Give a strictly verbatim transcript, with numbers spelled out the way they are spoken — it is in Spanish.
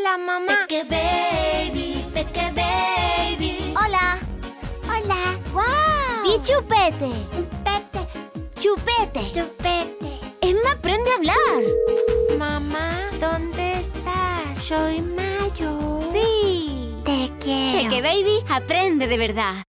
Hola, mamá. Peque baby, peque baby. Hola. Hola. ¡Wow! Di chupete. Pete. Chupete. Chupete. Emma, aprende a hablar. Mamá, ¿dónde estás? Soy Mayo. Sí. Te quiero. Peque Baby aprende de verdad.